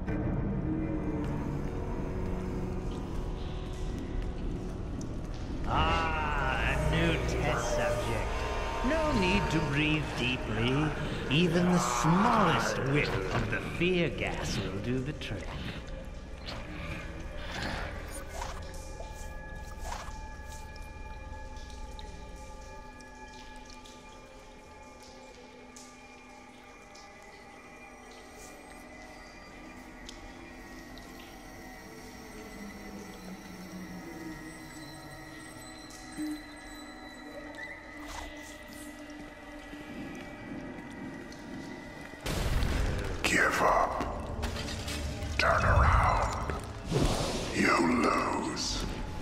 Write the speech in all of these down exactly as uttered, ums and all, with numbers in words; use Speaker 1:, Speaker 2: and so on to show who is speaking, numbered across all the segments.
Speaker 1: Ah, a new test subject. No need to breathe deeply. Even the smallest whiff of the fear gas will do the trick.
Speaker 2: Give up. Turn around. You lose.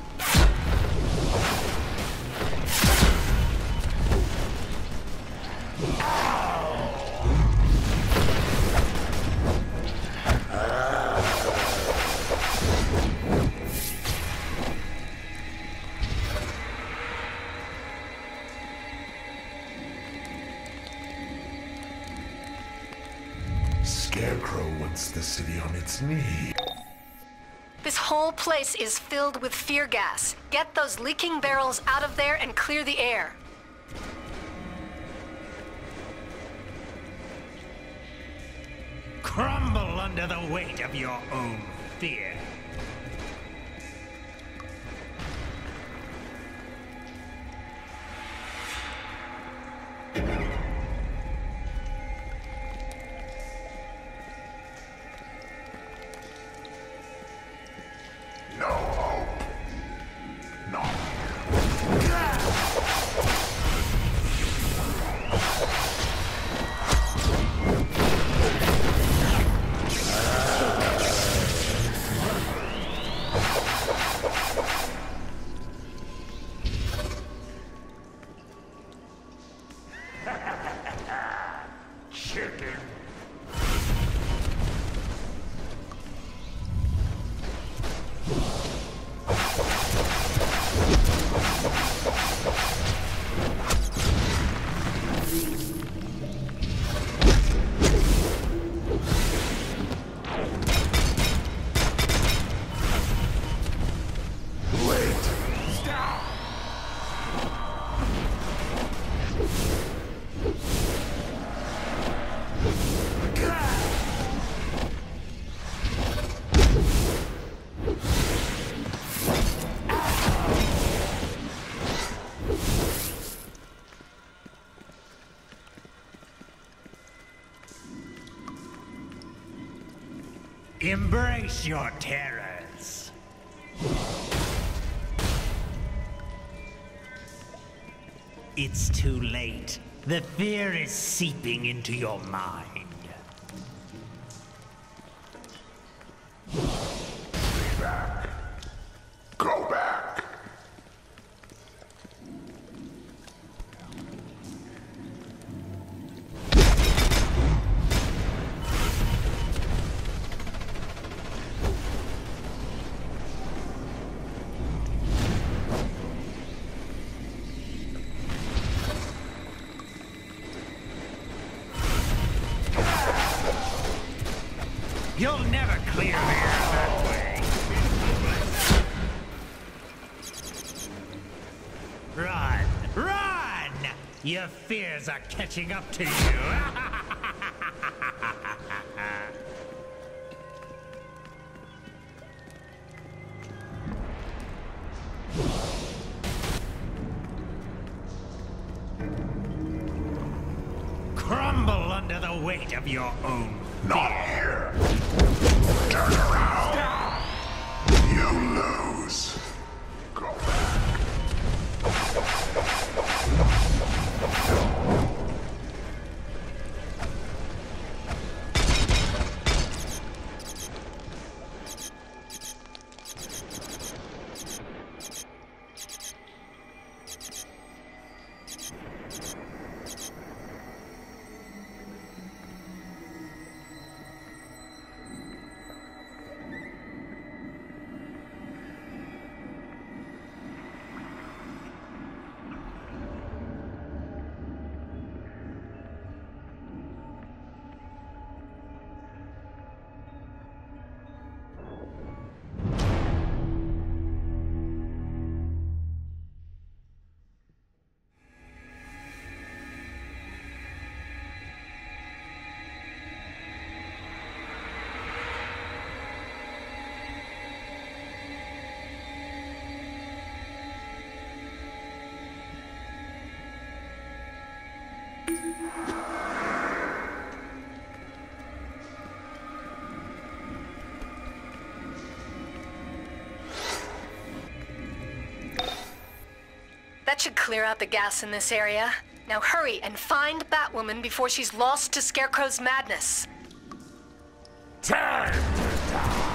Speaker 2: Scarecrow wants the city on its knee.
Speaker 3: This whole place is filled with fear gas. Get those leaking barrels out of there and clear the air.
Speaker 1: Crumble under the weight of your own fear.
Speaker 2: No hope. Not chicken.
Speaker 1: Embrace your terrors. It's too late. The fear is seeping into your mind.
Speaker 2: Stay back. Go back.
Speaker 1: You'll never clear the air that way. Run! Run! Your fears are catching up to you. Crumble under the weight of your own fear.
Speaker 2: Not here. Turn around. You lose. Go back.
Speaker 3: That should clear out the gas in this area. Now hurry and find Batwoman before she's lost to Scarecrow's madness.
Speaker 2: Time to die!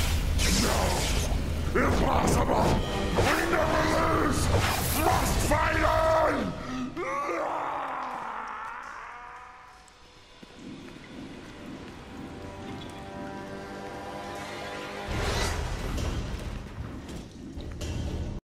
Speaker 2: Impossible! We never lose! Must fight